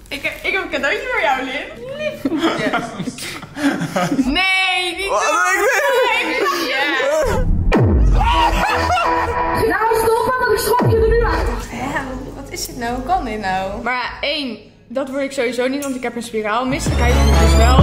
Ik heb een cadeautje voor jou, Lin. Liefkoekjes. Nee, niet Wat doen. Nou, stop, want ik schop je er nu uit. Wat is dit nou? Hoe kan dit nou? Maar ja, 1, dat word ik sowieso niet, want ik heb een spiraal. Misselijkheid doe ik dus wel.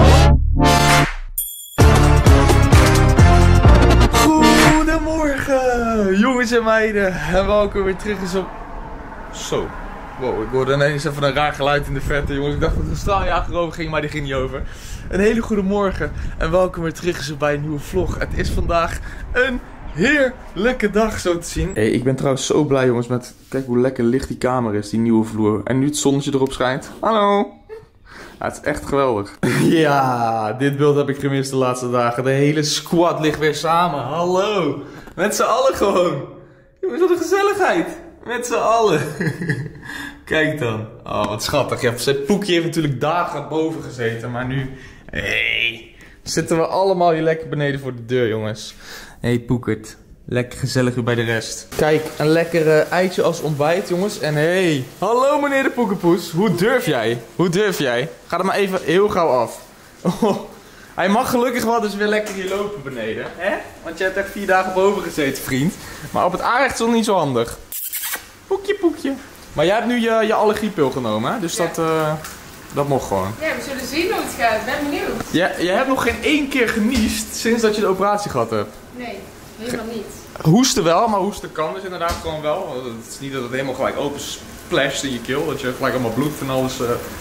Goedemorgen, jongens en meiden. En welkom weer terug eens op... Zo. Wow, ik hoorde ineens even een raar geluid in de verte, jongens. Ik dacht dat de straaljager over ging, maar die ging niet over. Een hele goede morgen en welkom weer terug eens bij een nieuwe vlog. Het is vandaag een heerlijke dag zo te zien. Hey, ik ben trouwens zo blij, jongens, met... Kijk hoe lekker licht die kamer is, die nieuwe vloer. En nu het zonnetje erop schijnt. Hallo. Ja, het is echt geweldig. Ja, dit beeld heb ik gemist de laatste dagen. De hele squad ligt weer samen. Hallo. Met z'n allen gewoon. Jongens, wat een gezelligheid. Met z'n allen. Kijk dan. Oh, wat schattig. Ja, Poekie heeft natuurlijk dagen boven gezeten. Maar nu... Hey, zitten we allemaal hier lekker beneden voor de deur, jongens. Hey, Poekert. Lekker gezellig weer bij de rest. Kijk, een lekker eitje als ontbijt, jongens. En hey, hallo meneer de Poekepoes. Hoe durf jij? Hoe durf jij? Ga er maar even heel gauw af. Oh, hij mag gelukkig wel dus weer lekker hier lopen beneden. Hè? Want je hebt echt 4 dagen boven gezeten, vriend. Maar op het aanrecht is nog niet zo handig. Poekje, Poekje. Maar jij hebt nu je allergiepil genomen, hè? Dus ja. Dat mocht gewoon. Ja, we zullen zien hoe het gaat. Ik ben benieuwd. Jij hebt nog geen 1 keer geniest sinds dat je de operatie gehad hebt. Nee, helemaal niet. Hoesten wel, maar hoesten kan dus inderdaad gewoon wel. Het is niet dat het helemaal gelijk open splasht in je keel. Dat je gelijk allemaal bloed van alles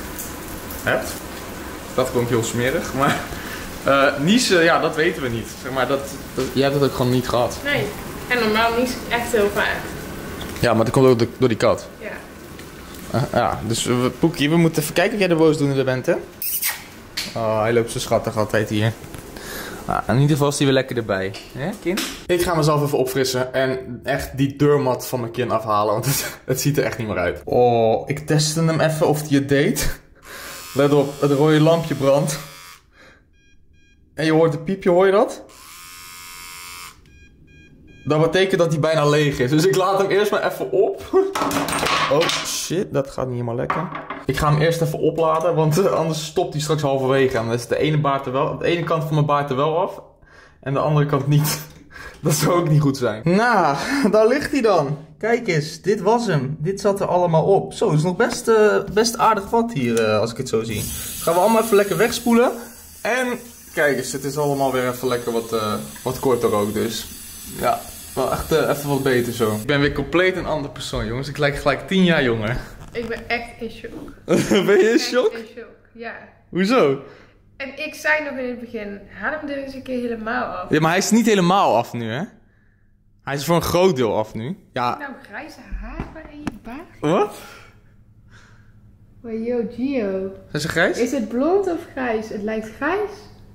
hebt. Dat klonk heel smerig. Maar niezen, ja, dat weten we niet. Zeg maar, jij hebt het ook gewoon niet gehad. Nee, en normaal nies ik echt heel vaak. Ja, maar dat komt ook door die kat. Ja. Ja, dus Poekie, we moeten even kijken of jij de boosdoener bent, hè? Oh, hij loopt zo schattig altijd hier. Nou, in ieder geval is hij weer lekker erbij. Hè, kind? Ik ga mezelf even opfrissen en echt die deurmat van mijn kin afhalen, want het ziet er echt niet meer uit. Oh, ik testte hem even of hij het deed. Let op, het rode lampje brandt. En je hoort het piepje, hoor je dat? Dat betekent dat hij bijna leeg is. Dus ik laat hem eerst maar even op. Oh shit, dat gaat niet helemaal lekker. Ik ga hem eerst even opladen, want anders stopt hij straks halverwege. En dan is de ene kant van mijn baard er wel af. En de andere kant niet. Dat zou ook niet goed zijn. Nou, daar ligt hij dan. Kijk eens, dit was hem. Dit zat er allemaal op. Zo, het is nog best aardig wat hier, als ik het zo zie. Gaan we allemaal even lekker wegspoelen. En kijk eens, het is allemaal weer even lekker wat korter ook dus. Ja, wel echt even wat beter zo. Ik ben weer compleet een andere persoon, jongens. Ik lijk gelijk 10 jaar jonger. Ik ben echt in shock. Ben je in shock? Echt in shock, ja. Hoezo? En ik zei nog in het begin, haal hem er eens een keer helemaal af. Ja, maar hij is niet helemaal af nu, hè? Hij is voor een groot deel af nu. Ja. Nou, grijze haren in je baard? Wat? Oh, yo, Gio. Zijn ze grijs? Is het blond of grijs? Het lijkt grijs.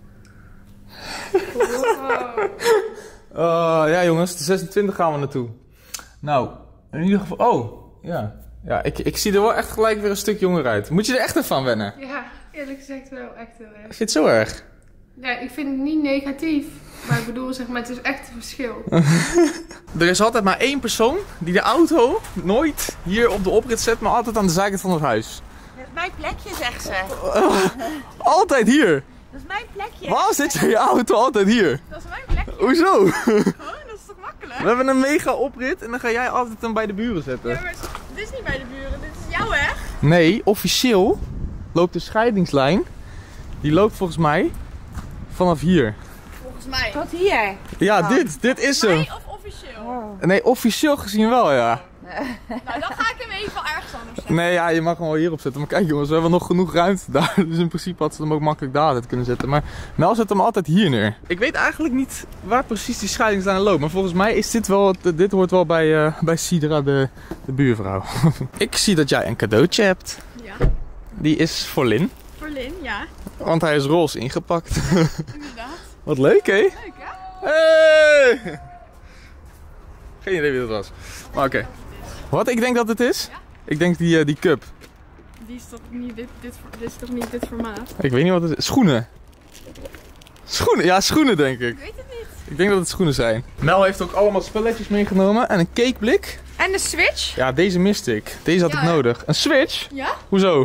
Wow. Ja, jongens, de 26 gaan we naartoe. Nou, in ieder geval... Oh, ja. Ja, ik zie er wel echt gelijk weer een stuk jonger uit. Moet je er echt even aan wennen? Ja, eerlijk gezegd wel echt heel erg. Vind je het zo erg? Ja, ik vind het niet negatief. Maar ik bedoel, zeg maar, het is echt een verschil. Er is altijd maar 1 persoon die de auto nooit hier op de oprit zet, maar altijd aan de zijkant van het huis. Dat is mijn plekje, zegt ze. Altijd hier. Dat is mijn plekje. Waarom zet je je auto altijd hier? Dat is mijn plekje. Hoezo? Oh, dat is toch makkelijk? We hebben een mega oprit en dan ga jij altijd hem bij de buren zetten. Ja, maar dit is niet bij de buren, dit is jouw weg. Nee, officieel loopt de scheidingslijn, die loopt volgens mij vanaf hier. Volgens mij. Tot hier. Ja, dit is hem. Nee, of officieel? Oh. Nee, officieel gezien wel, ja. Nou, dan ga ik hem even ergens anders zetten. Nee, ja, je mag hem wel hierop zetten. Maar kijk jongens, we hebben nog genoeg ruimte daar. Dus in principe had ze hem ook makkelijk daar uit kunnen zetten. Maar Mel zet hem altijd hier neer. Ik weet eigenlijk niet waar precies die scheidingslijn loopt. Maar volgens mij is dit hoort wel bij Sidra, de buurvrouw. Ik zie dat jij een cadeautje hebt. Ja. Die is voor Lin. Voor Lin, ja. Want hij is roze ingepakt. Inderdaad. Wat leuk, hè? Leuk, hè? Hey! Geen idee wie dat was. Maar oké. Wat ik denk dat het is? Ja? Ik denk die cup. Die is toch niet dit is toch niet dit formaat? Ik weet niet wat het is. Schoenen. Schoenen? Ja, schoenen denk ik. Ik weet het niet. Ik denk dat het schoenen zijn. Mel heeft ook allemaal spelletjes meegenomen en een cakeblik. En de switch? Ja, deze miste ik. Deze had ik nodig. Een switch? Ja? Hoezo? Welke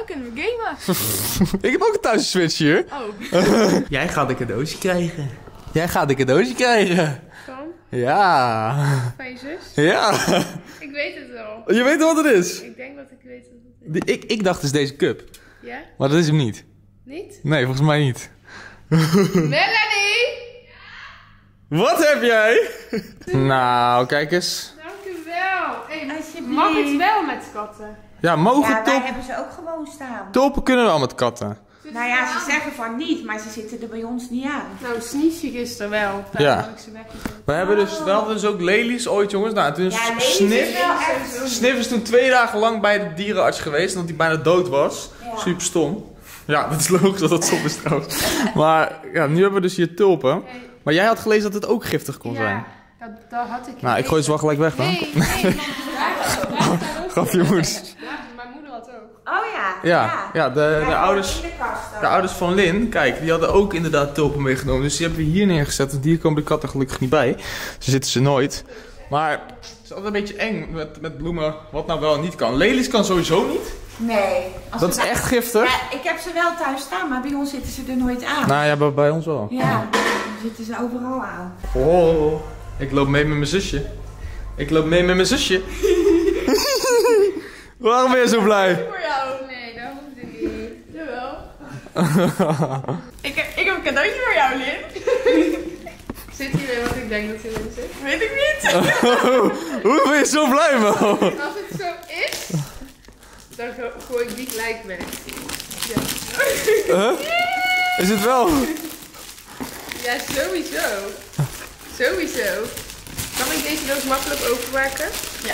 kunnen we gamen. Ik heb ook een thuis Switch hier. Oh. Jij gaat een cadeautje krijgen. Jij gaat een cadeautje krijgen. Van? Ja. Van je zus? Ja. Ik weet het wel. Je weet wat het is? Ik denk dat ik weet wat het is. Ik dacht dus deze cup. Ja? Maar dat is hem niet. Niet? Nee, volgens mij niet. Melanie! Wat heb jij? Nou, kijk eens. Dank u wel. Hey, mag het wel met katten? Ja, mogen Ja, wij hebben ze ook gewoon staan. tulpen kunnen wel met katten. Nou ja, ze zeggen van niet, maar ze zitten er bij ons niet aan. Nou, Sneesje gisteren wel. Ja. Had ik ze weggezet. We hadden dus ook lelies ooit, jongens. Nou, toen is Ja, lelies is wel echt... Sniff is toen 2 dagen lang bij de dierenarts geweest, omdat hij bijna dood was. Ja. Super stom. Ja, dat is logisch dat dat stom is trouwens. Maar ja, nu hebben we dus hier tulpen. Maar jij had gelezen dat het ook giftig kon zijn. Ja, dat had ik. Nou, ik gooi ze wel gelijk weg dan. Nee, Grapje, jongens. mijn moeder had ook. Oh ja. Ja, de ouders... In de kast ook. De ouders van Lin, kijk, die hadden ook inderdaad tulpen meegenomen. Dus die hebben we hier neergezet. Want hier komen de katten gelukkig niet bij. Zo zitten ze nooit. Maar het is altijd een beetje eng met bloemen. Wat nou wel en niet kan. Lelies kan sowieso niet. Nee. Dat is echt giftig. Ja, ik heb ze wel thuis staan, maar bij ons zitten ze er nooit aan. Nou ja, bij ons wel. Ja, dan zitten ze overal aan. Oh, ik loop mee met mijn zusje. Ik loop mee met mijn zusje. Waarom ben je zo blij? Voor jou? Nee, dat hoeft het niet. Jawel. Ik heb een cadeautje voor jou, Lin. Zit hier weer wat ik denk dat hierin zit? Weet ik niet. Hoe ben je zo blij, man? Als het zo is, dan gooi ik die gelijk weg. Ja. Is het wel? Ja, sowieso. Sowieso. Kan ik deze doos makkelijk openmaken? Ja.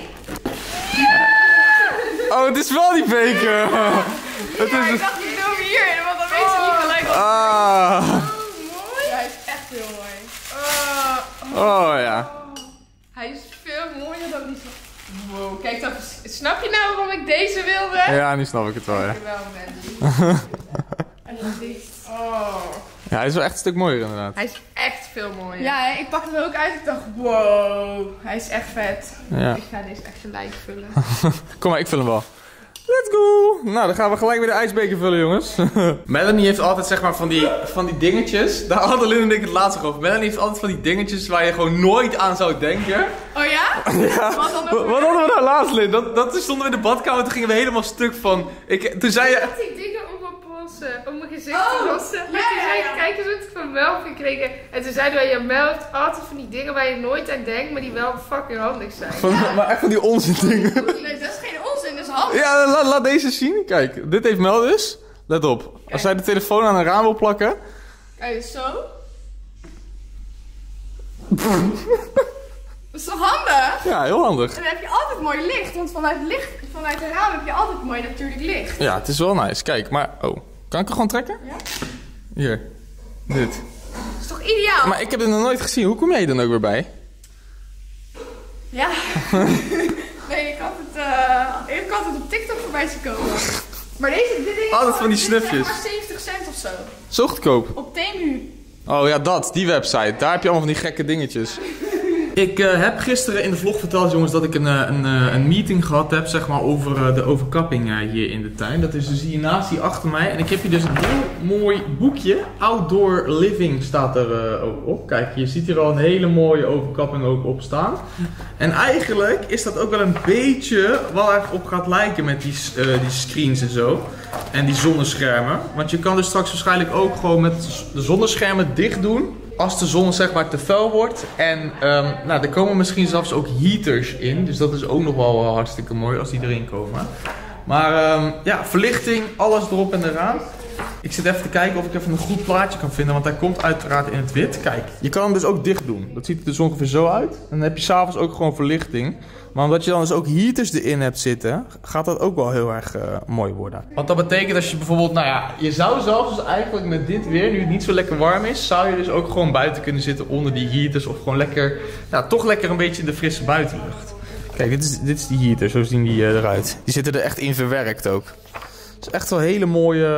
Oh, het is wel die beker. Het Ja, is ik dacht, ik doe hem hierin, want dan weet ze niet gelijk wat. Ah. Mooi. Ja, hij is echt heel mooi. Oh ja. Hij is veel mooier dan die van... Wow, kijk dan. Snap je nou waarom ik deze wilde? Ja, nu snap ik het wel, ja. Dankjewel, Mandy. En dan dit. Oh. Ja, hij is wel echt een stuk mooier inderdaad. Hij is echt veel mooier. Ja, hè, ik pakte hem ook uit. Ik dacht, wow, hij is echt vet. Ja. Ik ga deze echt gelijk vullen. Kom maar, ik vul hem wel. Let's go! Nou, dan gaan we gelijk weer de ijsbeker vullen, jongens. Melanie heeft altijd zeg maar van die dingetjes. Daar hadden Lin en ik het laatst over. Melanie heeft altijd van die dingetjes waar je gewoon nooit aan zou denken. Oh ja? Ja. Wat dan Wat hadden we nou laatst, Lin? Dat stonden we in de badkamer, toen gingen we helemaal stuk van... Toen zei je... Die dingen om mijn polsen, om mijn gezicht Oh, te lossen. ja, En toen zei ja, ja. ik, kijk eens wat ik van Melf gekregen. En toen zeiden wij, ja, Melf heeft altijd van die dingen waar je nooit aan denkt, maar die wel fucking handig zijn. Maar echt van die onzin dingen. Nee, dat is geen onzin, dat is handig. Ja, laat deze zien. Kijk, dit heeft Mel dus. Let op. Als zij de telefoon aan een raam wil plakken... Kijk, zo. Dat is toch handig? Ja, heel handig. En dan heb je altijd mooi licht, want vanuit het raam heb je altijd mooi natuurlijk licht. Ja, het is wel nice. Kijk, maar... Oh, kan ik er gewoon trekken? Ja. Hier. Dit. Dat is toch ideaal? Maar ik heb dit nog nooit gezien. Hoe kom jij dan ook weer bij? Ja. Nee, ik had het op TikTok voorbij zien komen. Maar dit ding Altijd van die dit is snufjes. zeg maar 70 cent of zo. Zo goedkoop. Op Temu. Oh ja, die website. Daar heb je allemaal van die gekke dingetjes. Ik heb gisteren in de vlog verteld, jongens, dat ik een meeting gehad heb, zeg maar, over de overkapping hier in de tuin. Dat is dus hier naast, hier achter mij. En ik heb hier dus een heel mooi boekje. Outdoor Living staat er ook op. Kijk, je ziet hier al een hele mooie overkapping ook op staan. En eigenlijk is dat ook wel een beetje wat er op gaat lijken met die screens en zo. En die zonneschermen. Want je kan dus straks waarschijnlijk ook gewoon met de zonneschermen dicht doen. Als de zon zeg maar te fel wordt. En nou, er komen misschien zelfs ook heaters in. Dus dat is ook nog wel hartstikke mooi als die erin komen. Maar ja, verlichting, alles erop en eraan. Ik zit even te kijken of ik even een goed plaatje kan vinden. Want hij komt uiteraard in het wit. Kijk, je kan hem dus ook dicht doen. Dat ziet er dus ongeveer zo uit. En dan heb je s'avonds ook gewoon verlichting. Maar omdat je dan dus ook heaters erin hebt zitten, gaat dat ook wel heel erg mooi worden. Want dat betekent als je bijvoorbeeld, nou ja, je zou zelfs dus eigenlijk met dit weer, nu het niet zo lekker warm is, zou je dus ook gewoon buiten kunnen zitten onder die heaters. Of gewoon lekker, ja, toch lekker een beetje in de frisse buitenlucht. Kijk, dit is die heater, zo zien die eruit. Die zitten er echt in verwerkt ook. Het is echt wel hele mooie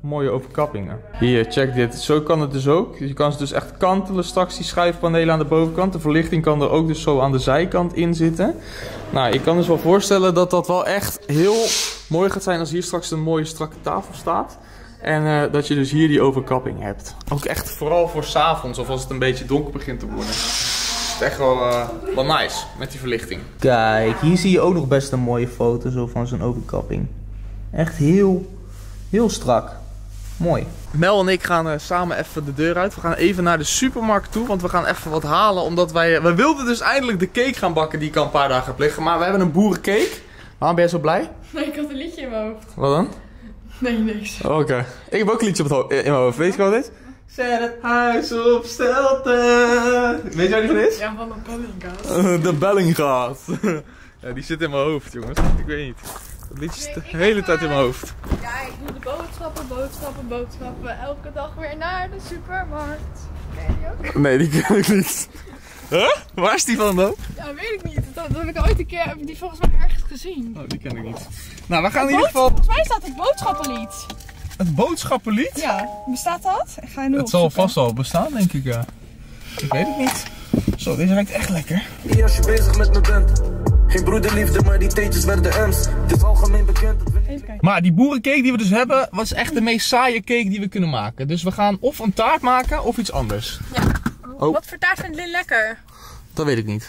mooie overkappingen. Hier, check dit. Zo kan het dus ook. Je kan ze dus echt kantelen straks, die schuifpanelen aan de bovenkant. De verlichting kan er ook dus zo aan de zijkant in zitten. Nou, ik kan dus wel voorstellen dat dat wel echt heel mooi gaat zijn als hier straks een mooie strakke tafel staat. En dat je dus hier die overkapping hebt. Ook echt vooral voor 's avonds of als het een beetje donker begint te worden. Het is echt wel nice met die verlichting. Kijk, hier zie je ook nog best een mooie foto zo van zo'n overkapping. Echt heel strak. Mooi. Mel en ik gaan samen even de deur uit. We gaan even naar de supermarkt toe, want we gaan even wat halen. Omdat wij wilden dus eindelijk de cake gaan bakken die ik al een paar dagen heb liggen. Maar we hebben een boerencake. Waarom ben je zo blij? Nee, ik had een liedje in mijn hoofd. Wat dan? Nee, niks. Oké. Ik heb ook een liedje in mijn hoofd. Weet je wat het is? Zet het huis op stelte. Weet je waar die van is? Ja, van de Bellinga's. De Bellinga's. Ja, die zit in mijn hoofd, jongens. Ik weet niet. Dat liedje zit de hele tijd in mijn hoofd. Ja, ik doe de boodschappen. Elke dag weer naar de supermarkt. Ken je die ook? Nee, die ken ik niet. Huh? Waar is die van dan? Ja, weet ik niet. Dat heb ik ooit een keer, heb ik die volgens mij ergens gezien. Oh, die ken ik niet. Nou, we gaan in ieder geval... Volgens mij staat het boodschappenlied. Het boodschappenlied? Ja, bestaat dat? Ik ga je nu het zal vast al bestaan, denk ik, ja. Ik weet het niet. Zo, deze ruikt echt lekker. Als je bezig met me bent. Geen broederliefde, maar die theetjes werden M's. Het is algemeen bekend. Maar die boerencake die we dus hebben, was echt de meest saaie cake die we kunnen maken. Dus we gaan of een taart maken of iets anders. Ja. Oh. Wat voor taart vindt Lin lekker? Dat weet ik niet.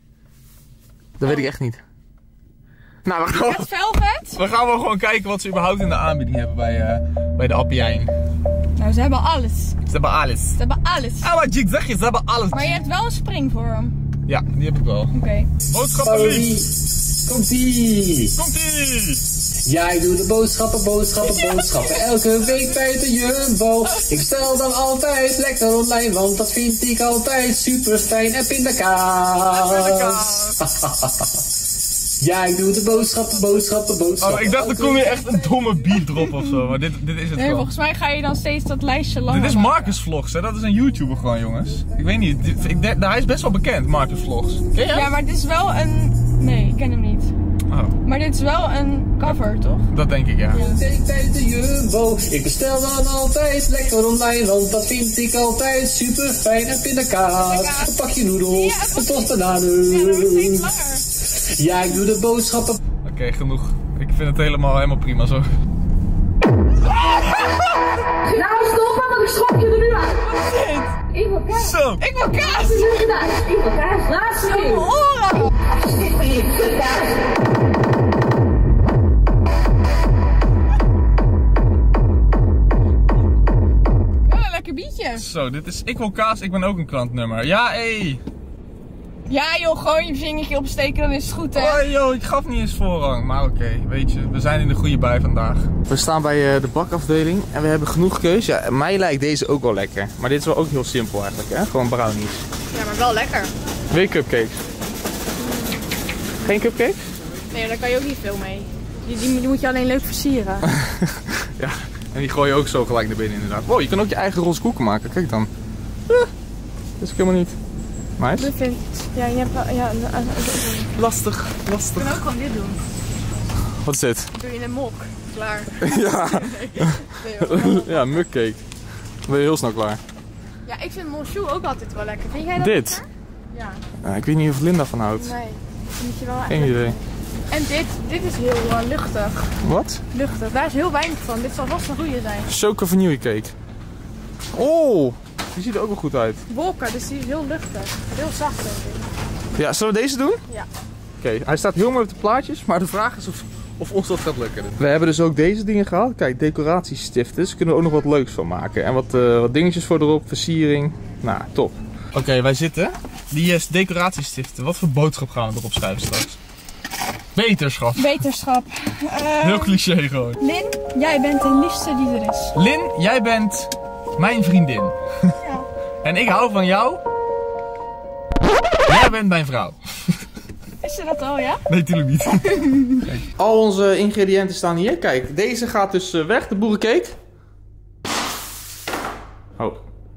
Dat weet ik echt niet. Nou, Red velvet? we gaan wel gewoon kijken wat ze überhaupt in de aanbieding hebben bij de Appiijn. Nou, ze hebben alles. Ze hebben alles. Ze hebben alles. Ah, wat Jig, zeg je, ze hebben alles. Maar je hebt wel een springvorm. Ja, die heb ik wel. Oké. Boodschappenlied. Komt-ie. Komt-ie. Ja, ik doe de boodschappen. Elke week bij de Jumbo. Ik bestel dan altijd lekker online, want dat vind ik altijd super fijn. En pindakaas. Ja, ik doe de boodschappen. Oh, ik dacht, er komt weer echt een domme beat erop of zo. Maar dit is het Nee, gewoon. volgens mij ga je dan steeds dat lijstje langer. Dit is Marcus Vlogs, hè? Dat is een YouTuber gewoon, jongens. Ik weet niet, hij is best wel bekend, Marcus Vlogs. Ken je hem? Ja, maar dit is wel een... Nee, ik ken hem niet. Oh, Maar dit is wel een cover, toch? dat denk ik, ja. Week bij de Jumbo. Ik bestel dan altijd lekker online, want dat vind ik altijd super fijn. En pindakaas. Een pakje noedels. Een tos bananen. Ja, dat is steeds langer. Ja, ik doe de boodschappen. Oké, genoeg. Ik vind het helemaal prima zo. Nou, stop, want ik schop je er nu uit. Wat is dit? Ik wil kaas. Zo! Ik wil kaas! Wat is er gedaan? Ik wil kaas. Laatste Mijn keer. oren! Dit ben je kaas. Wel een lekker bietje. Zo, dit is Ik Wil Kaas, ik ben ook een klantnummer. Ja, hé! Ja joh, gewoon je vingertje opsteken, dan is het goed hè. Oh joh, ik gaf niet eens voorrang. Maar oké, weet je, we zijn in de goede bui vandaag. We staan bij de bakafdeling en we hebben genoeg keus. Ja, mij lijkt deze ook wel lekker. Maar dit is wel ook heel simpel eigenlijk, hè? Gewoon brownies. Ja, maar wel lekker. Wil je cupcakes? Geen cupcakes? Nee, daar kan je ook niet veel mee. Die moet je alleen leuk versieren. Ja, en die gooi je ook zo gelijk naar binnen inderdaad. Wow, je kan ook je eigen roze koeken maken, kijk dan. Dat is ook helemaal niet. Nice. Dat vind ja, je hebt wel, ja, Lastig. je kan ook gewoon dit doen. Wat is dit? Doe je in een mok. Klaar. Ja. Ja, mugcake. Dan ben je heel snel klaar. Ja, ik vind Monchou ook altijd wel lekker. Vind jij dat Dit? lekker? Ja. Ik weet niet of Linda van houdt. Nee. Dat moet je wel Geen idee. En dit is heel luchtig. Wat? Luchtig. Daar is heel weinig van. Dit zal vast een goede zijn. Choco vanille cake. Oh, die ziet er ook wel goed uit. Wolken, dus die is heel luchtig. Heel zacht denk ik. Ja, zullen we deze doen? Ja. Oké, hij staat heel mooi op de plaatjes, maar de vraag is of ons dat gaat lukken. We hebben dus ook deze dingen gehaald. Kijk, decoratiestiften. Dus kunnen we ook nog wat leuks van maken. En wat dingetjes voor erop, versiering. Nou, top. Oké, wij zitten. Die decoratiestiften. Wat voor boodschap gaan we erop schrijven straks? Beterschap. Beterschap. Heel cliché gewoon. Lin, jij bent de liefste die er is. Lin, jij bent mijn vriendin. Ja. En ik hou van jou. Jij bent mijn vrouw. Is je dat al, ja? Nee, natuurlijk niet. Kijk. Al onze ingrediënten staan hier. Kijk, deze gaat dus weg, de boerencake. Oh.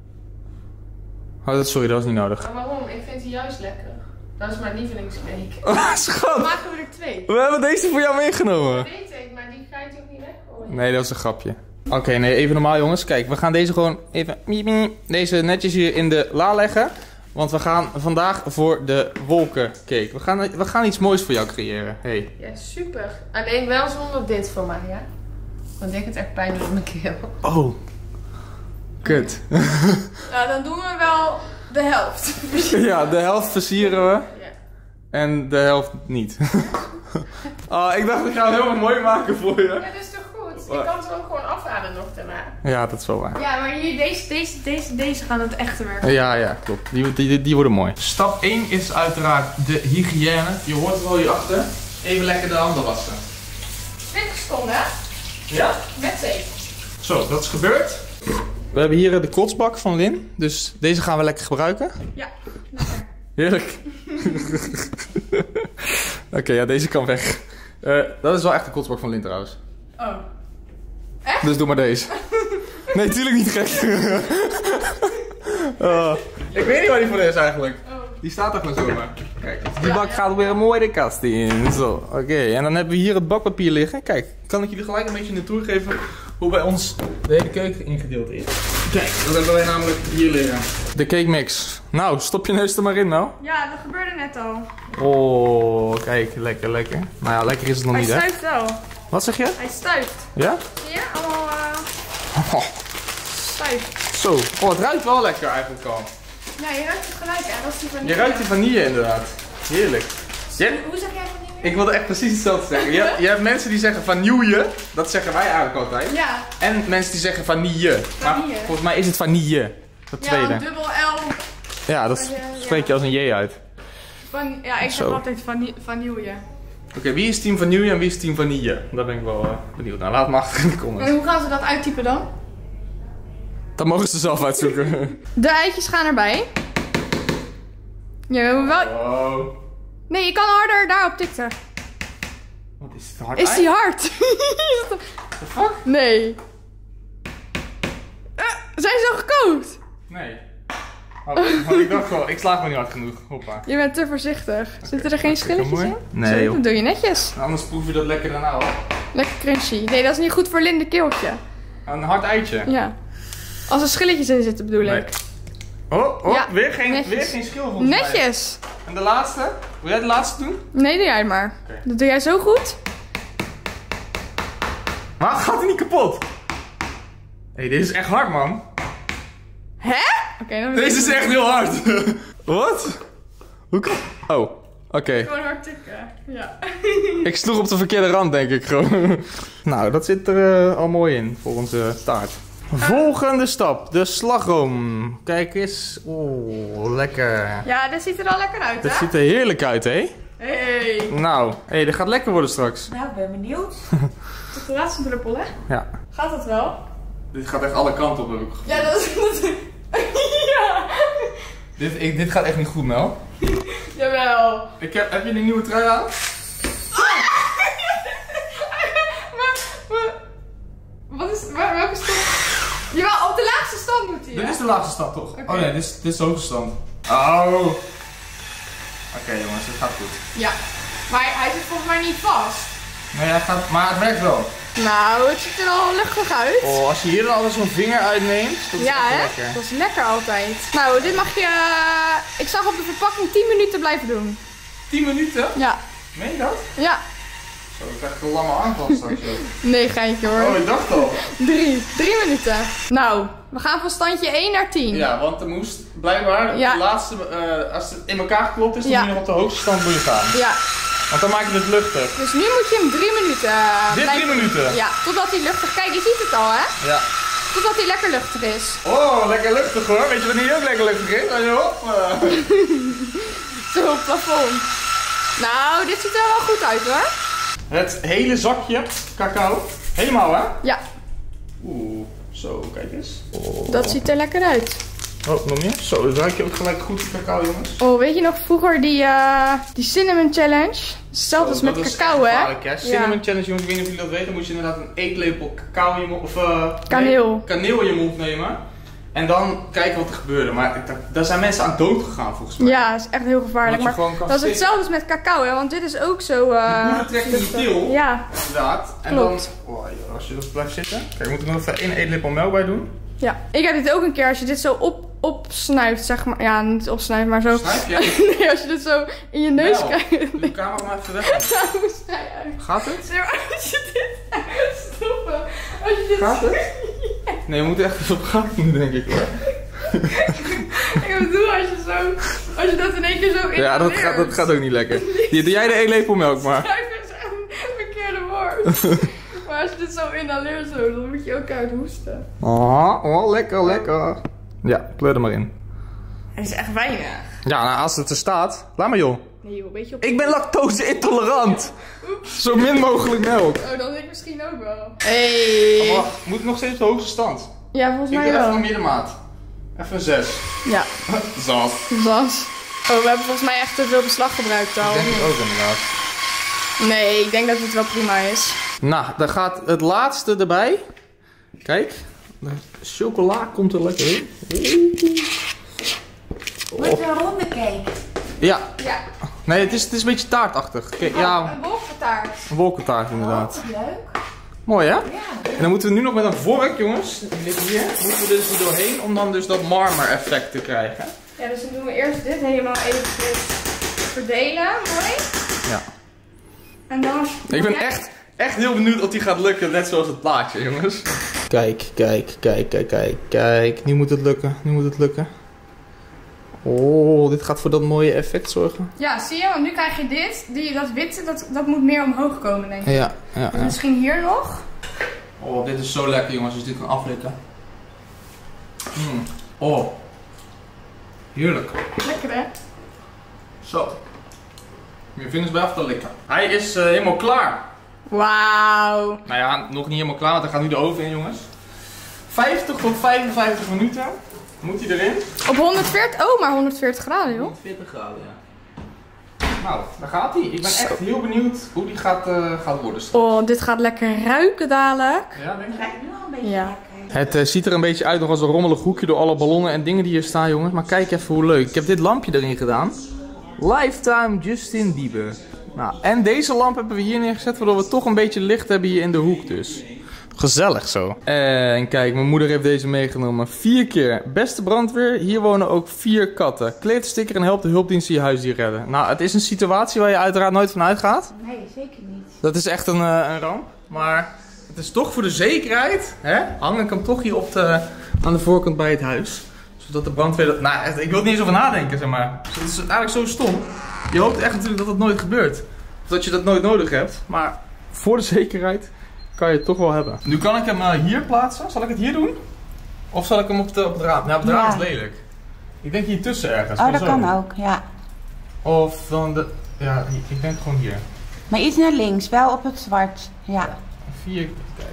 Sorry, dat was niet nodig. Maar waarom? Ik vind die juist lekker. Dat is mijn lievelingscake. Oh, schat. Dan maken we er 2. We hebben deze voor jou meegenomen. Dat weet ik, maar die ga je toch niet weggooien? Nee, dat was een grapje. Oké, nee, even normaal jongens. Kijk, we gaan deze gewoon even... Deze netjes hier in de la leggen. Want we gaan vandaag voor de wolkencake. We gaan iets moois voor jou creëren. Hey. Ja, super. Alleen wel zonder dit voor mij, ja? Want ik heb het echt pijn door mijn keel. Oh. Kut. Nou, dan doen we wel de helft. Ja, de helft versieren we. Ja. En de helft niet. Oh, ik dacht, ik ga het helemaal mooi maken voor je. Ja, dat is toch goed? Je kan het ook gewoon afhalen nog daarna. Ja, dat is wel waar. Ja, maar hier, deze gaan het echte werken. Ja, klopt. Die worden mooi. Stap 1 is uiteraard de hygiëne. Je hoort het wel hierachter. Even lekker de handen wassen. 20 seconden, hè? Ja? Met zeep. Zo, dat is gebeurd. We hebben hier de kotsbak van Lin. Dus deze gaan we lekker gebruiken. Ja, lekker. Heerlijk. Oké, ja, deze kan weg. Dat is wel echt de kotsbak van Lin trouwens. Oh. Dus doe maar deze. Nee, tuurlijk niet gek. Ik weet niet waar die voor is eigenlijk. Die staat er gewoon zomaar. Kijk, die bak gaat weer mooi de kast in. Zo, oké. En dan hebben we hier het bakpapier liggen. Kijk, kan ik jullie gelijk een beetje een tour geven hoe bij ons de hele keuken ingedeeld is. Kijk, dat hebben wij namelijk hier liggen. De cake mix. Nou, stop je neus er maar in nou. Ja, dat gebeurde net al. Oh, kijk, lekker. Nou ja, lekker is het nog Hij niet, hè? stuift wel. Wat zeg je? Hij stuift. Ja? Zie je? Allemaal stuift. Zo. Oh, het ruikt wel lekker eigenlijk al. Ja, je ruikt het gelijk, hè? Dat is die vanille. Je ruikt die vanille inderdaad. Heerlijk. Hoe zeg jij vanille? Ik wilde echt precies hetzelfde zeggen. Je hebt mensen die zeggen vanille. Dat zeggen wij eigenlijk altijd. Ja. En mensen die zeggen vanille. Maar Vanille. volgens mij is het vanille. Dat Ja, tweede. een dubbel L. Ja, dat spreek je als een J uit. Ja, ik zeg Zo. altijd vanille. Oké, wie is team vanille en wie is team vanille? Daar ben ik wel benieuwd naar. Laat me achter in de En comments. hoe gaan ze dat uittypen dan? Dat mogen ze zelf uitzoeken. De eitjes gaan erbij. Ja, we moeten wel... Oh. Nee, je kan harder daarop tikken. Wat is het hard? Is die hard? The fuck? Nee. Zijn ze al gekookt? Nee. Oh, want ik dacht wel, ik slaag me niet hard genoeg. Hoppa. Je bent te voorzichtig. Zitten er geen schilletjes in? Nee, Zo, joh. dat doe je netjes. Anders proef je dat lekker daarna al. Lekker crunchy. Nee, dat is niet goed voor Linde keeltje. Een hard eitje. Ja. Als er schilletjes in zitten bedoel Nee. ik. Oh, Ja, weer geen netjes. schil volgens mij. Netjes. En de laatste? Wil jij de laatste doen? Nee, doe jij het maar. Oké. Dat doe jij zo goed. Maar het gaat er niet kapot. Hé, dit is echt hard, man. Hè? Oké, dan Deze is echt heel hard. Wat? Hoe kan... Oh, oké. gewoon hard tikken. Ja. Ik sloeg op de verkeerde rand, denk ik gewoon. Nou, dat zit er al mooi in voor onze taart. Volgende stap, de slagroom. Kijk eens. Oh, lekker. Ja, dit ziet er al lekker uit, Dit hè? ziet er heerlijk uit, hè? Hey. Nou, hé, dit gaat lekker worden straks. Nou, ik ben benieuwd. Tot de laatste druppel, hè? Ja. Gaat dat wel? Dit gaat echt alle kanten op, heb ik gevoeld. Ja, dat is... ja. Dit gaat echt niet goed, Mel. Jawel. Heb je een nieuwe trui aan? Welke stand? Jawel, op de laagste stand moet hij. Dit is de laatste stap, toch? Oké. Oh nee, dit is de hoogste stand. Oh. Oké, jongens, het gaat goed. Ja. Maar hij zit volgens mij niet vast. Nee, maar het werkt wel. Nou, het ziet er al luchtig uit. Oh, als je hier dan altijd zo'n vinger uitneemt, dat is Ja, echt hè? lekker. Dat is lekker altijd. Nou, dit mag je... ik zag op de verpakking 10 minuten blijven doen. 10 minuten? Ja. Meen je dat? Ja. Zo, ik krijg een lamme aanval straks ook. Nee, geintje hoor. Oh, ik dacht al. 3 minuten. Nou, we gaan van standje 1 naar 10. Ja, want er moest blijkbaar Ja. de laatste, als het in elkaar geklopt is, dan Ja. moet je nog op de hoogste stand moet je gaan. Ja. Want dan maak je het luchtig. Dus nu moet je hem 3 minuten Dit 3 minuten? Ja, totdat hij luchtig... Kijk, je ziet het al, hè? Ja. Totdat hij lekker luchtig is. Oh, lekker luchtig hoor. Weet je wanneer hij ook lekker luchtig is? Als je hop. Zo, op het plafond. Nou, dit ziet er wel goed uit, hoor. Het hele zakje cacao. Helemaal hè? Ja, Oeh, zo, kijk eens. Oh. dat ziet er lekker uit. Oh, nog meer? Zo, dan ruik je ook gelijk goed de cacao, jongens. Oh, weet je nog vroeger die cinnamon challenge? Hetzelfde als met Dat is cacao, echt hè? gevaarlijk, hè? Cinnamon challenge, jongens, ik weet niet of jullie dat weten. Dan moet je inderdaad een eetlepel cacao in je mond, of Kaneel. kaneel in je mond nemen. En dan kijken wat er gebeurde. Maar daar zijn mensen aan dood gegaan volgens mij. Ja, dat is echt heel gevaarlijk. Omdat je Maar gewoon kan dat is stikken. hetzelfde als met cacao, hè? Want dit is ook zo. Je moeder trekt in je keel. Ja, Inderdaad. En klopt. dan, als je dat blijft zitten. Kijk, we moeten er nog even 1 eetlepel melk bij doen. Ja. Ik heb dit ook een keer, als je dit zo opsnuift, zeg maar. Ja, niet opsnuift, maar zo. Snuif je? Nee, als je dit zo in je neus Mel, krijgt. doe de camera maar even weg. Nou, snij uit. Gaat het? Zeg maar, als je dit stoppen. Als je dit... Gaat het? Nee, we moeten echt eens op gang doen, denk ik. Ik bedoel, als je dat in één keer zo in. Ja, dat gaat ook niet lekker. Doe jij de 1 lepel melk maar. Ja, ik vind het echt een verkeerde woord. Maar als je dit zo inhaleert, dan moet je ook uit hoesten. Oh, lekker, lekker. Ja, kleur er maar in. Het is echt weinig. Ja, nou, als het er staat. Laat maar joh. Nee joh, een beetje op... Ik ben lactose intolerant. Zo min mogelijk melk. Oh, dan ik misschien ook wel. Hey. Oh, wacht, moet ik nog steeds op de hoogste stand? Ja, volgens Ik mij doe even wel. een middenmaat. Even een 6. Ja, Zat. was. Oh, we hebben volgens mij echt te veel beslag gebruikt al. Ik denk het ook inderdaad. Nee, ik denk dat het wel prima is. Nou, dan gaat het laatste erbij. Kijk. De chocola komt er lekker in. Wordt een ronde cake. Ja. Ja. Nee, het is een beetje taartachtig. Kijk, ja, Een wolkentaart. een wolkentaart inderdaad. Leuk. Mooi hè? En dan moeten we nu nog met een vork, jongens. Die ligt hier. Moeten we dus er doorheen om dan dus dat marmer effect te krijgen. Ja, dus dan doen we eerst dit helemaal even verdelen. Mooi. Ja. En dan... Ik ben echt heel benieuwd of die gaat lukken, net zoals het plaatje, jongens. Kijk. Nu moet het lukken. Oh, dit gaat voor dat mooie effect zorgen. Ja, zie je? Want nu krijg je dit. Dat witte, dat moet meer omhoog komen, denk ik. Ja. Dus misschien hier nog. Oh, dit is zo lekker, jongens, als je dit kan aflikken. Oh. Heerlijk. Lekker, hè? Zo. Je vingers bij af te likken. Hij is helemaal klaar. Wauw. Nou ja, nog niet helemaal klaar, want hij gaat nu de oven in, jongens. 50 tot 55 minuten moet hij erin. Op 140? Oh, maar 140 graden, joh. 140 graden, ja. Nou, daar gaat hij. Ik ben echt heel benieuwd hoe die gaat worden. Oh, dit gaat lekker ruiken dadelijk. Ja, denk je? Ruikt nu al een beetje Ja. lekker. Het ziet er een beetje uit nog als een rommelig hoekje door alle ballonnen en dingen die hier staan, jongens. Maar kijk even hoe leuk. Ik heb dit lampje erin gedaan. Lifetime Justin Bieber. Nou, en deze lamp hebben we hier neergezet, waardoor we toch een beetje licht hebben hier in de hoek dus. Gezellig zo. En kijk, mijn moeder heeft deze meegenomen. 4 keer. Beste brandweer, hier wonen ook 4 katten. Kleef de sticker en help de hulpdiensten je huisdier redden. Nou, het is een situatie waar je uiteraard nooit van uitgaat. Nee, zeker niet. Dat is echt een ramp. Maar het is toch voor de zekerheid. Hè? Hang ik hem toch hier aan de voorkant bij het huis. Zodat de brandweer... Nou, ik wil er niet eens over nadenken, zeg maar. Het is eigenlijk zo stom. Je hoopt echt natuurlijk dat het nooit gebeurt. Of dat je dat nooit nodig hebt. Maar voor de zekerheid kan je het toch wel hebben. Nu kan ik hem hier plaatsen. Zal ik het hier doen? Of zal ik hem op het raam? Nou, op het raam is lelijk. Ik denk hier tussen ergens. Oh, Gewoon dat zo. kan ook, ja. Of dan de... Ja, ik denk gewoon hier. Maar iets naar links, wel op het zwart. Ja. 4, kijk.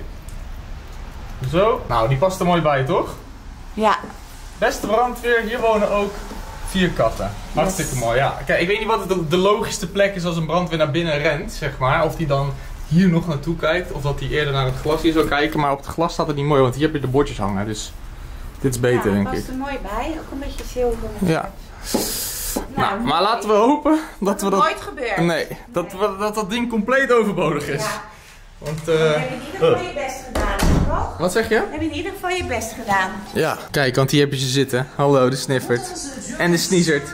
Zo. Nou, die past er mooi bij, toch? Ja. Beste brandweer, hier wonen ook 4 katten. Hartstikke mooi, ja. Kijk, ik weet niet wat de logischste plek is als een brandweer naar binnen rent, zeg maar. Of die dan hier nog naartoe kijkt, of dat hij eerder naar het glas hier zou kijken. Maar op het glas staat het niet mooi, want hier heb je de bordjes hangen. Dus dit is beter, denk ik. past er mooi bij. Ook een beetje zilver. Ja. Nou, maar laten we hopen dat we dat... nooit gebeurt. Nee, dat ding compleet overbodig is. Ja. Want, Heb je in ieder geval je best gedaan, toch? Wat zeg je? Heb je in ieder geval je best gedaan. Ja, kijk, want hier heb je ze zitten. Hallo, de sniffert. En de sneezert.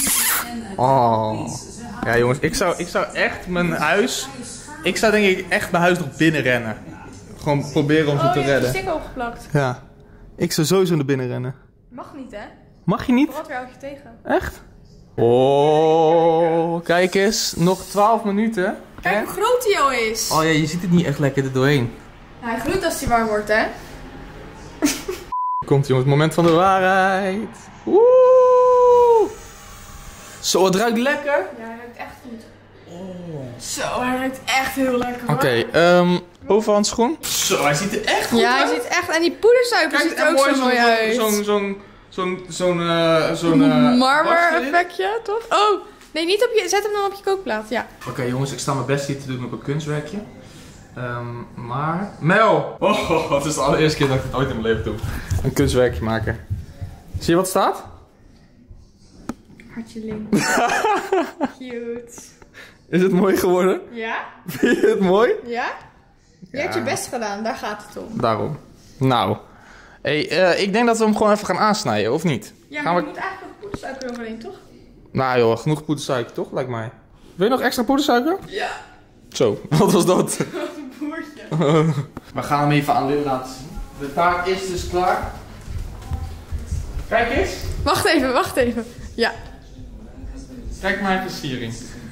Oh. Ja, jongens, ik zou echt mijn huis... Ik zou denk ik echt mijn huis nog binnen rennen. Gewoon proberen om ze Oh, te je hebt redden. de sticker opgeplakt. Ja. Ik zou sowieso naar binnen rennen. Mag niet, hè? Mag je niet? Wat weer houd je tegen? Echt? Oh, kijk eens. Nog 12 minuten. Kijk Hè? hoe groot hij al is. Oh ja, je ziet het niet echt lekker er doorheen. Ja, hij gloeit als hij warm wordt, hè? Komt jongens, het moment van de waarheid. Woe! Zo, het ruikt lekker. Ja, hij ruikt echt goed. Zo, hij ruikt echt heel lekker. hoor. Oké, overhandschoen. Zo, hij ziet er echt goed Ja, uit. hij ziet echt... En die poedersuiker ziet er ook zo mooi uit. Zo'n marmer effectje, toch? Oh, nee, niet op je... Zet hem dan op je kookplaat, ja. Oké, jongens, ik sta mijn best hier te doen op een kunstwerkje. Maar... Mel! Oh, het is de allereerste keer dat ik het ooit in mijn leven doe. Een kunstwerkje maken. Zie je wat staat? Hartje link. Cute. Is het mooi geworden? Ja? Vind je het mooi? Ja? Je hebt je best gedaan, daar gaat het om. Daarom. Nou. Hey, ik denk dat we hem gewoon even gaan aansnijden, of niet? Ja, gaan maar we... je moet eigenlijk nog poedersuiker overheen, toch? Nou joh, genoeg poedersuiker toch, lijkt mij. Wil je nog extra poedersuiker? Ja. Zo, wat was dat? Een boertje. We gaan hem even aan Lin laten zien. De taart is dus klaar. Kijk eens. Wacht even. Ja. Kijk mijn versiering.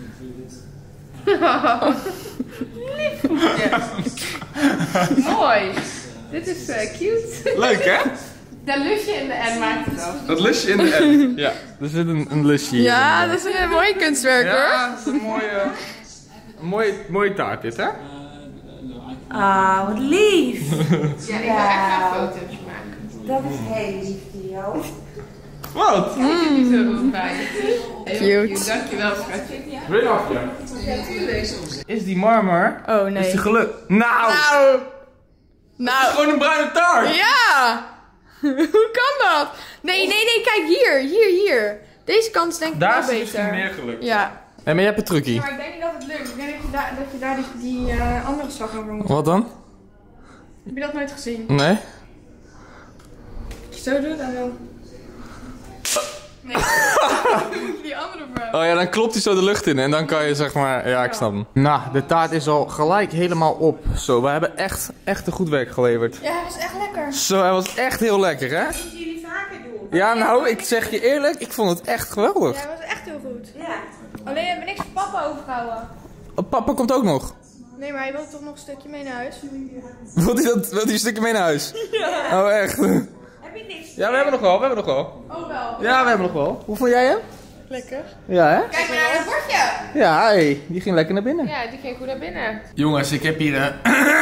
Mooi. Dit is cute. Leuk hè? Dat lusje in de N maakt het af. Dat lusje in de N. Ja, er zit een lusje hier. Ja, dat is een mooi kunstwerk hoor. Ja, dat is een mooie taart dit hè? Ah, wat lief. Ja, ik wil echt graag foto's maken. Dat is heel lief, Theo. Wat? Niet zo goed bij. Cute. Dankjewel, schatje. Wil je afje? Ja, tuurlijk. Is die marmer? Oh Is nee. die gelukt? Nou! Nou. Het is gewoon een bruine taart! Ja! Hoe kan dat? Nee, kijk hier. Deze kant is denk ik Daar wel is het misschien beter. meer gelukt. Ja. Nee, maar je hebt een trucje. Maar ik denk niet dat het lukt. Ik denk dat je daar die andere slag over moet. Wat dan? Heb je dat nooit gezien? Nee? Als je zo doet, dan wel. Nee. Die andere bro. Oh ja, dan klopt hij zo de lucht in en dan kan je zeg maar... Ja, ik snap hem. Nou, de taart is al gelijk helemaal op. Zo, we hebben echt een goed werk geleverd. Ja, dat is echt lekker. Zo, hij was echt heel lekker, hè? Dat moeten jullie vaker doen. Ja, nou, ik zeg je eerlijk, ik vond het echt geweldig. Ja, dat was echt heel goed. Ja. Alleen hebben we niks voor papa overgehouden. Oh, papa komt ook nog. Nee, maar hij wil toch nog een stukje mee naar huis? Wilt hij een stukje mee naar huis? Ja. Oh, echt? Heb je niks? Ja, we hebben nog wel. Oh wel. Ja, we hebben nog wel. Hoe vond jij hem? Lekker. Ja, hè? Kijk maar naar het bordje. Ja, hey, die ging lekker naar binnen. Ja, die ging goed naar binnen. Jongens, ik heb hier...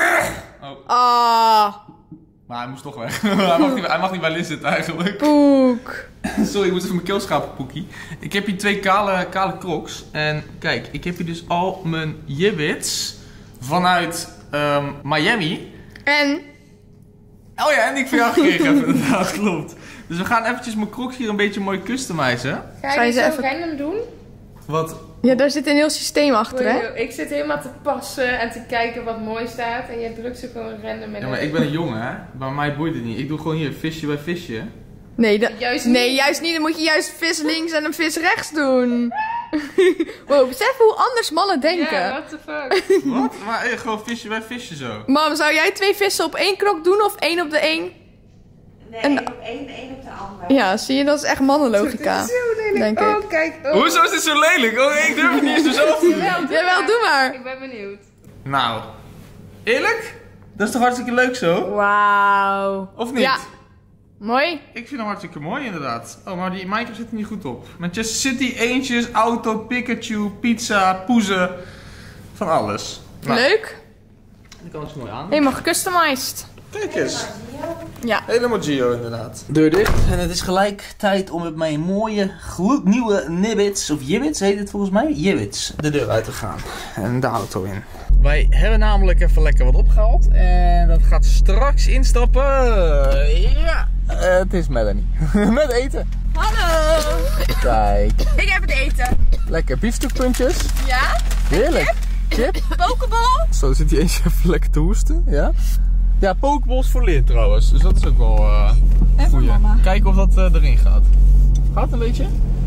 Ah, Maar hij moest toch weg. hij mag niet bij Liz zitten eigenlijk. poek. Sorry, ik moest even mijn keel schrapen, Poekie. Ik heb hier 2 kale crocs. En kijk, ik heb hier dus al mijn jibbits vanuit Miami. En? Oh ja, en die ik van jou gekregen heb, inderdaad, klopt. Dus we gaan eventjes mijn crocs hier een beetje mooi customizen. Ga Ga je je ze dit zo even- random doen? Wat? Ja, daar zit een heel systeem achter, hè? Ik zit helemaal te passen en te kijken wat mooi staat. En je drukt ze gewoon random in. Ja, maar ik ben een jongen, hè. Bij mij boeit het niet. Ik doe gewoon hier visje bij visje. Nee, Juist nee, niet. juist niet. Dan moet je juist vis links en een vis rechts doen. Wow, besef hoe anders mannen denken. Ja, what the fuck. Wat? Maar gewoon visje bij visje zo. Mam, zou jij 2 vissen op 1 krok doen of 1 op de 1? Nee, En- één op één op de ander. Ja, zie je, dat is echt mannenlogica. Denk ik. Oh, kijk. Oh. Hoezo is dit zo lelijk? Oh, ik durf het niet eens zo zelf te doen. Jawel, doe maar. Ik ben benieuwd. Nou, eerlijk? Dat is toch hartstikke leuk zo? Wauw. Of niet? Ja. Mooi. Ik vind hem hartstikke mooi inderdaad. Oh, maar die Minecraft zit er niet goed op. Manchester City, eentjes, auto, Pikachu, pizza, poezen. Van alles. Nou, Leuk. die kan dus mooi aan. Helemaal gecustomized. Kijk eens. Ja. Helemaal Gio inderdaad. Deur dicht. En het is gelijk tijd om met mijn mooie, gloednieuwe Nibbits, of Jibbits heet het volgens mij, Jibbits, de deur uit te gaan. En de auto in. Wij hebben namelijk even lekker wat opgehaald. En dat gaat straks instappen. Ja, het is Melanie. Met eten. Hallo. Kijk, Ik heb het eten. lekker biefstukpuntjes. Ja? Heerlijk. Chip. Pokeball. Zo zit hij eens even lekker te hoesten. Ja, ja, pokeballs voor Lin trouwens. Dus dat is ook wel En voor goeie. mama. Kijken of dat erin gaat. Gaat het een beetje?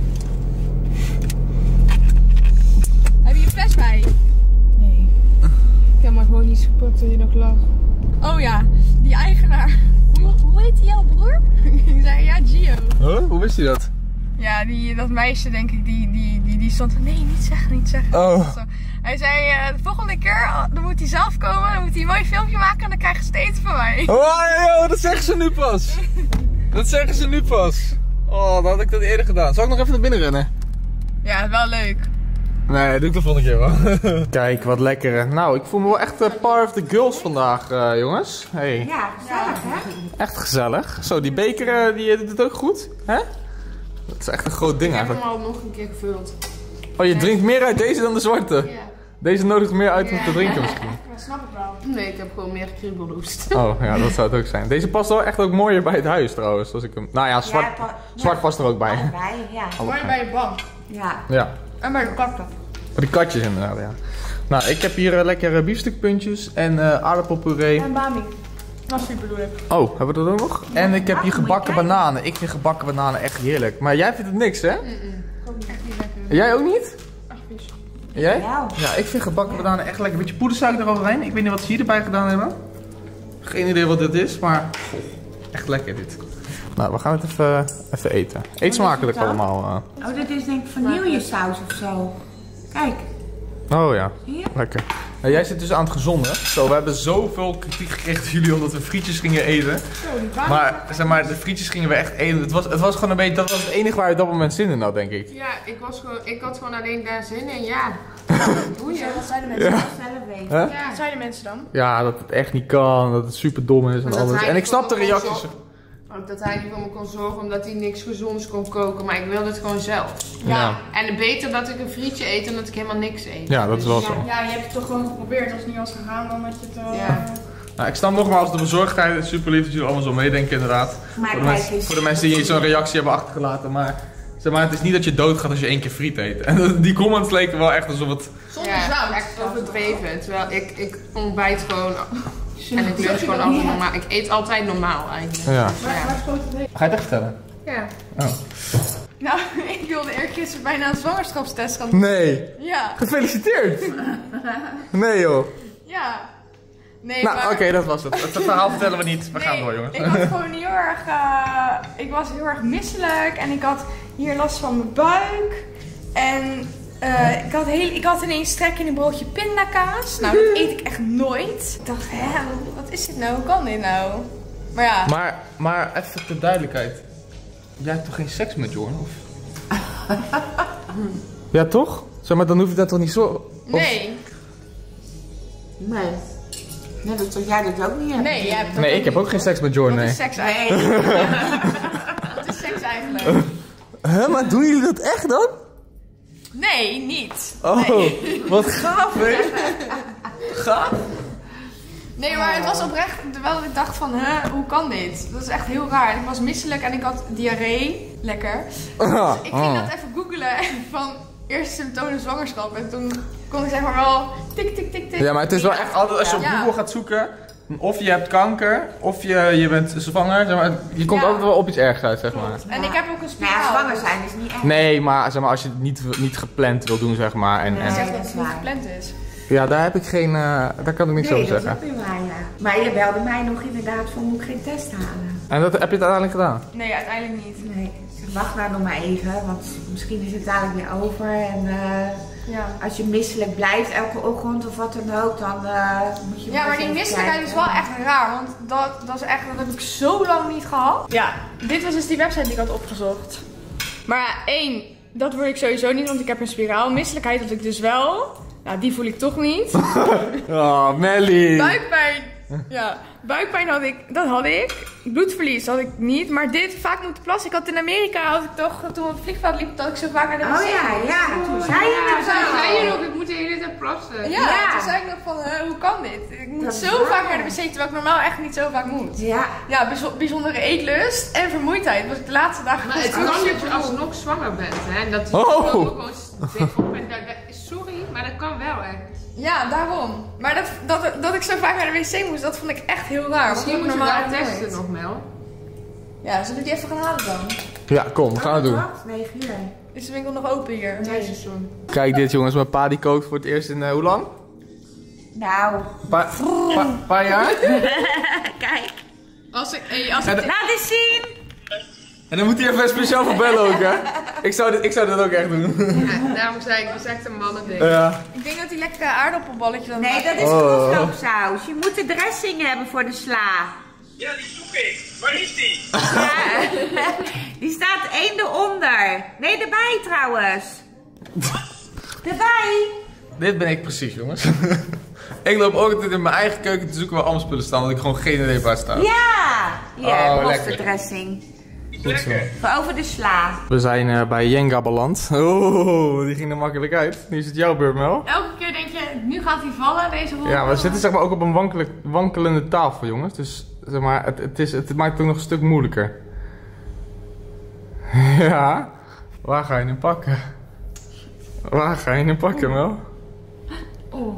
Heb je je fles bij? Nee. Ik heb maar gewoon niet gepakt toen je nog lag. Oh ja, die eigenaar. Hoe heet jouw broer? Ik zei ja, Gio. Huh? Hoe wist hij dat? Ja, dat meisje denk ik, die stond. Nee, niet zeggen. Oh. Zo. Hij zei, de volgende keer, dan moet hij zelf komen, dan moet hij een mooi filmpje maken en dan krijgen ze het eten van mij. Oh, joh, dat zeggen ze nu pas. Dat zeggen ze nu pas. Oh, dan had ik dat eerder gedaan. Zal ik nog even naar binnen rennen? Ja, wel leuk. Nee, doe ik de volgende keer wel. Kijk, wat lekker. Nou, ik voel me wel echt part of the girls vandaag, jongens. Hey. Ja, gezellig hè? Echt gezellig. Zo, die beker, die doet het ook goed. Hè? Dat is echt een groot ding Ik heb eigenlijk. hem al nog een keer gevuld. Oh, je drinkt meer uit deze dan de zwarte? Ja. Deze nodigt meer uit om te drinken misschien. Dat snap ik wel. Nee, ik heb gewoon meer kriebelhoest. Oh, ja, dat zou het ook zijn. Deze past wel echt ook mooier bij het huis trouwens. Als ik hem... Nou ja, zwart past er ook bij. Allebei, ja. Mooi bij je bank. Ja. Ja. En bij de katten. Die katjes inderdaad, ja. Nou, ik heb hier lekkere biefstukpuntjes en aardappelpuree. En bami. Nasi bedoel ik. Oh, hebben we dat ook nog? En ik heb hier gebakken bananen. Ik vind gebakken bananen echt heerlijk. Maar jij vindt het niks, hè? Echt niet lekker. Jij ook niet? Echt vies. Jij? Ja. Ja, ik vind gebakken bananen echt lekker. Een beetje poedersuiker eroverheen. Ik weet niet wat ze hier erbij gedaan hebben. Geen idee wat dit is, maar echt lekker dit. Nou, we gaan het even eten. Eet smakelijk allemaal. Oh, dit is denk ik vanillesaus of zo. Kijk. Oh ja, Hier? lekker. Nou, jij zit dus aan het gezonde. Zo, we hebben zoveel kritiek gekregen van jullie omdat we frietjes gingen eten. Zo, die bami. Maar zeg maar, de frietjes gingen we echt eten. Het was gewoon een beetje, dat was het enige waar je op dat moment zin in had, denk ik. Ja, ik had gewoon alleen daar zin in, ja. Boeien. Wat zeiden mensen? Ja. Zelf weten. Hè? Ja. Wat zeiden mensen dan? Ja, dat het echt niet kan, dat het super dom is en Maar dat alles. hij En ik snap de gewoon reacties. Ook dat hij niet voor me kon zorgen omdat hij niks gezonds kon koken, maar ik wilde het gewoon zelf. Ja. En beter dat ik een frietje eet dan dat ik helemaal niks eet. Ja, dat is wel Dus zo. Ja, je hebt het toch gewoon geprobeerd. Als het niet was gegaan, dan had je het wel... Ja. Nou, ik snap nogmaals de bezorgdheid. Het is super lief dat jullie allemaal zo meedenken, inderdaad. Maar Voor de, kijk mensen, eens. voor de mensen die zo'n reactie hebben achtergelaten. Maar, zeg maar het is niet dat je doodgaat als je 1 keer friet eet. En die comments leken wel echt alsof het... Zonder Ja, zout. echt overdreven. Terwijl ik ontbijt gewoon en ik lunch gewoon altijd normaal. Ik eet altijd normaal eigenlijk. Ja. Waar schoot het heen? Ga je het echt vertellen? Ja. Oh. Nou, ik wilde eergisteren bijna een zwangerschapstest gaan doen. Nee. Ja. Gefeliciteerd. Nee joh. Ja. Nee, Nou, maar... oké, dat was het. Het verhaal vertellen we niet. We gaan Nee, door, jongens. ik had gewoon heel erg... ik was heel erg misselijk en ik had hier last van mijn buik. En ik had ineens trek in een broodje pindakaas. Nou, dat eet ik echt nooit. Ik dacht, hè, wat is dit nou? Hoe kan dit nou? Maar ja. Maar even ter duidelijkheid. Jij hebt toch geen seks met Jorn, of? Ja, toch? Zeg maar, dan hoef je dat toch niet zo... Nee. Nee. Nee, dat toch jij dat ook niet hebt? Nee, jij hebt dat Nee, ook ik heb niet. ook geen seks met Jorn, Wat nee. is seks eigenlijk? Nee. Wat is seks eigenlijk? Huh, maar doen jullie dat echt dan? Nee, niet. Oh, Nee. wat gaaf, hè? Gaaf? Nee, maar het was oprecht, terwijl ik dacht van, hoe kan dit? Dat is echt heel raar. Ik was misselijk en ik had diarree. Lekker. Dus ik ging dat even googlen van eerste symptomen zwangerschap. En toen kon ik zeg maar wel tik, tik, tik, tik. Ja, maar het is wel echt altijd als je op Ja. Google gaat zoeken, of je hebt kanker, of je bent zwanger, zeg maar, je komt Ja. altijd wel op iets ergs uit, zeg maar. En ik heb ook een Nou spiraal. ja, zwanger zijn is niet echt. Nee, maar zeg maar, als je het niet gepland wil doen, zeg maar. En, Ik en, zeg Nee, dat dat is het niet waar. gepland is. ja, daar heb ik geen, daar kan ik niks Nee, over dat is zeggen. ook weer waar, ja. Maar je belde mij nog inderdaad van, moet ik geen test halen? En dat heb je het uiteindelijk gedaan? Nee, uiteindelijk niet. Nee. Ik wacht nou nog maar even, want misschien is het dadelijk weer over. En Ja. als je misselijk blijft elke ochtend of wat dan ook, dan moet je... Ja, maar die misselijkheid is wel echt raar, want dat is echt, dat heb ik zo lang niet gehad. Ja, dit was dus die website die ik had opgezocht. Maar ja, 1, dat word ik sowieso niet, want ik heb een spiraal. Misselijkheid had ik dus wel. Nou, die voel ik toch niet. Oh, Melly! Buikpijn. Ja, buikpijn had ik. Bloedverlies had ik niet. Maar dit, vaak moeten plassen. Ik had in Amerika, had ik toch, toen we op het vliegveld liepen, dat ik zo vaak naar de wc Oh ja, moest. ja. Toen zei je het Zei al. je nog, ik moet de hele tijd plassen. Ja, Ja. toen zei ik nog van, hoe kan dit? Ik moet Dat is zo waar. vaak naar de wc, terwijl ik normaal echt niet zo vaak moet. Ja. Ja, bijzondere eetlust en vermoeidheid. Was ik de laatste dagen Maar het gewoon kan dat super je moe. alsnog zwanger bent, hè? En dat die Oh. gewoon op en sorry, maar dat kan wel echt. Ja, daarom. Maar dat ik zo vaak naar de wc moest, dat vond ik echt heel raar. Misschien want moet je normaal daar echt testen nooit. nog, Mel. Ja, zullen we die even gaan halen dan? Ja, kom, we gaan het doen. 9 uur. Is de winkel nog open hier? Tijdseizoen. Kijk dit jongens, mijn pa die kookt voor het eerst in, hoe lang? Nou, Paar jaar? kijk. Als ik Laat eens zien. En dan moet hij even speciaal voor bellen ook, hè? Ik zou dit ook echt doen. Ja, daarom zei ik, dat is echt een mannending. Ja. Ik denk dat die lekkere aardappelballetjes dan Nee, dat is knoflooksaus. Je moet de dressing hebben voor de sla. Ja, die zoek ik. Waar is die? Ja. Die staat 1 eronder. Nee, erbij trouwens. Erbij. Dit ben ik precies, jongens. Ik loop ook altijd in mijn eigen keuken te zoeken waar allemaal spullen staan, want ik gewoon geen idee waar het staat. Ja. Hier, Oh, mosterd-dressing. Goed zo. Voor over de sla. We zijn bij Jenga beland. Oh, die ging er makkelijk uit. Nu is het jouw beurt, Mel. Elke keer denk je, nu gaat hij vallen, deze rol. Ja, we zitten zeg maar ook op een wankelende tafel, jongens. Dus zeg maar, het maakt het ook nog een stuk moeilijker. Ja, waar ga je hem pakken? Waar ga je hem pakken, Mel? Oh.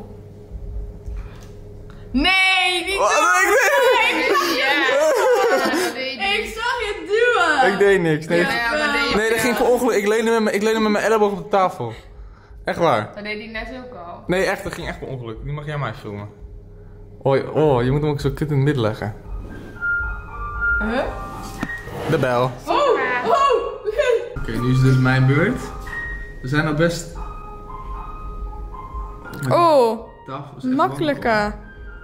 Nee, niet Oh, doen! Ik Ik zag je duwen! Ik deed niks. Nee, nee, dat ging per ongeluk. Ik leende met mijn elleboog op de tafel. Echt waar. Dat deed hij net ook al. Nee, echt, dat ging echt per ongeluk. Nu mag jij mij filmen. Oh, je moet hem ook zo kut in het midden leggen. Huh? De bel. Oké, nu is het dus mijn beurt. We zijn al best... Oh, Tafel is echt makkelijke. wankelen.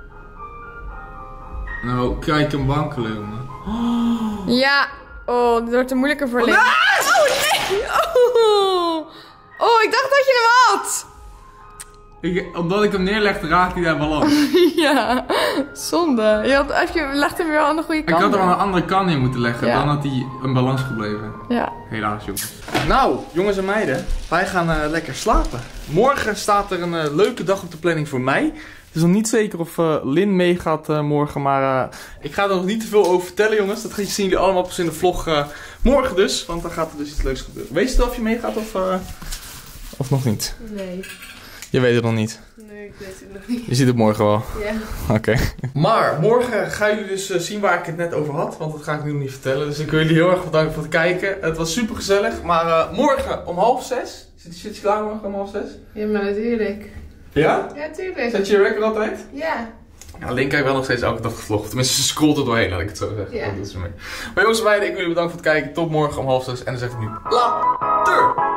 Nou, kijk hem wankelen, jongen. Ja. Oh, dit wordt er moeilijker voor Lin. Oh nee! Oh, ik dacht dat je hem had! Omdat ik hem neerlegde, raakte hij daar balans. Ja, zonde. Je legt hem weer aan de goede Ik kant. had hem aan de andere kant in moeten leggen, Ja. dan had hij een balans gebleven. Ja. Helaas, jongens. Nou, jongens en meiden, wij gaan lekker slapen. Morgen staat er een leuke dag op de planning voor mij. Het is nog niet zeker of Lin meegaat morgen, maar ik ga er nog niet te veel over vertellen, jongens. Dat zien jullie allemaal pas in de vlog morgen dus, want dan gaat er dus iets leuks gebeuren. Weet je het of je meegaat of nog niet? Nee. Je weet het nog niet. Nee, ik weet het nog niet. Je ziet het morgen wel. Ja. Oké. Maar morgen gaan jullie dus zien waar ik het net over had. Want dat ga ik nu nog niet vertellen. Dus ik wil jullie heel erg bedanken voor het kijken. Het was super gezellig. Maar morgen om 5:30. Zit je klaar morgen om 5:30? Ja, maar natuurlijk. Ja? Ja, tuurlijk. Zet je je wekker altijd? Ja. Ja, Lin kijkt wel nog steeds elke dag gevlogd. Tenminste, ze scrolt er doorheen, laat ik het zo zeggen. Ja. Dat doet ze mee. Maar jongens en meiden, ik wil jullie bedanken voor het kijken. Tot morgen om 5:30. En dan zeg ik nu later.